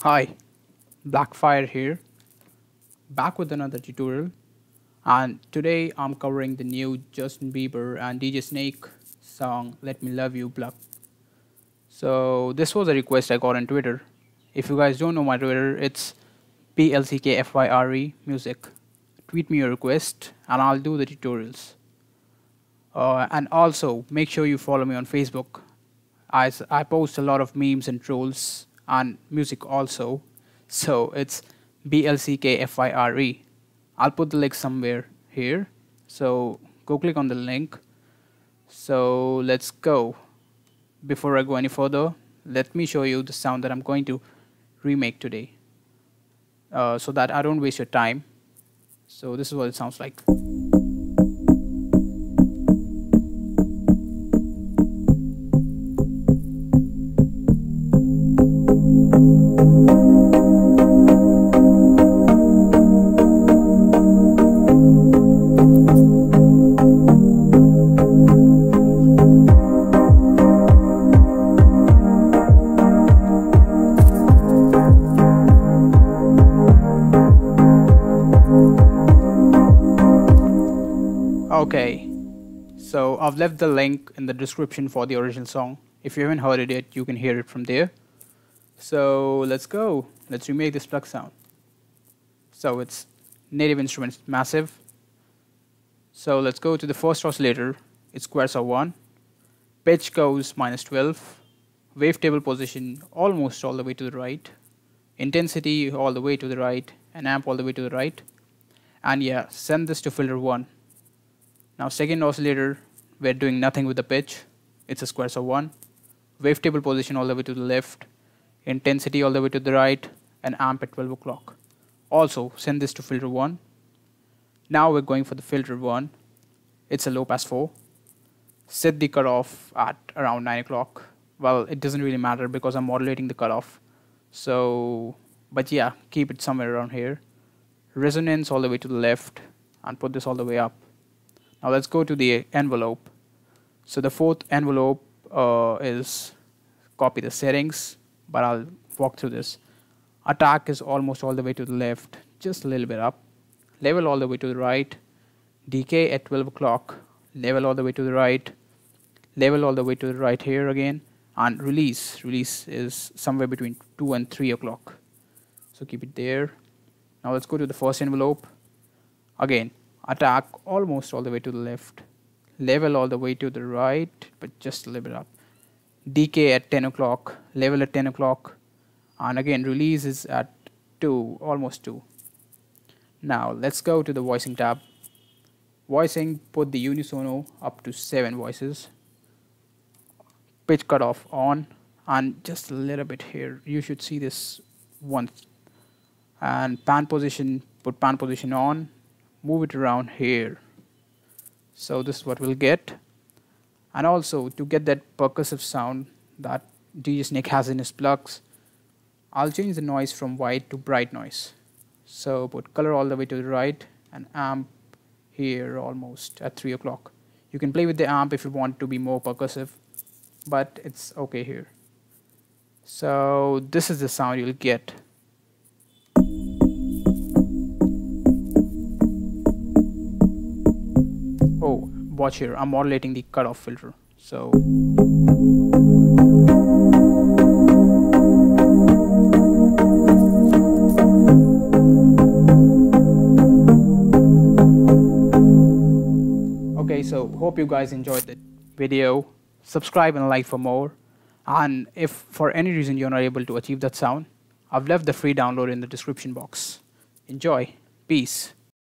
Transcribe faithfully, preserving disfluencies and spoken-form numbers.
Hi, Blackfire here, back with another tutorial, and today I'm covering the new Justin Bieber and D J Snake song Let Me Love You Pluck. So this was a request I got on Twitter. If you guys don't know my Twitter, it's P L C K F Y R E music. Tweet me your request and I'll do the tutorials. Uh, and also make sure you follow me on Facebook. I, s- I post a lot of memes and trolls and music also. So it's B L C K F I R E. I'll put the link somewhere here. So go click on the link. So let's go. Before I go any further, let me show you the sound that I'm going to remake today, uh, so that I don't waste your time. So this is what it sounds like. Okay, so I've left the link in the description for the original song. If you haven't heard it yet, you can hear it from there. So let's go. Let's remake this pluck sound. So it's native instruments massive. So let's go to the first oscillator. It's squares of one. Pitch goes minus twelve. Wavetable position almost all the way to the right. Intensity all the way to the right. And amp all the way to the right. And yeah, send this to filter one. Now second oscillator, we're doing nothing with the pitch. It's a squares of one. Wavetable position all the way to the left. Intensity all the way to the right. And amp at twelve o'clock. Also send this to filter one. Now we're going for the filter one. It's a low pass four. Set the cutoff at around nine o'clock. Well, it doesn't really matter because I'm modulating the cutoff. So, but yeah, keep it somewhere around here. Resonance all the way to the left and put this all the way up. Now let's go to the envelope. So the fourth envelope uh, is copy the settings, but I'll walk through this. Attack is almost all the way to the left, just a little bit up. Level all the way to the right. Decay at twelve o'clock. Level all the way to the right. Level all the way to the right here again. And release. Release is somewhere between two and three o'clock. So keep it there. Now let's go to the first envelope. Again, attack almost all the way to the left. Level all the way to the right, but just a little bit up. Decay at ten o'clock. Level at ten o'clock. And again, release is at two, almost two. Now let's go to the voicing tab. Voicing, put the unisono up to seven voices. Pitch cutoff on, and just a little bit here. You should see this once. And pan position, put pan position on. Move it around here. So this is what we'll get. And also to get that percussive sound that D J Snake has in his plugs, I'll change the noise from white to bright noise. So put color all the way to the right and amp here almost at three o'clock. You can play with the amp if you want to be more percussive, but it's okay here. So this is the sound you'll get. Oh, watch here, I'm modulating the cutoff filter. So okay, so hope you guys enjoyed the video. Subscribe and like for more. And if for any reason you're not able to achieve that sound, I've left the free download in the description box. Enjoy. Peace.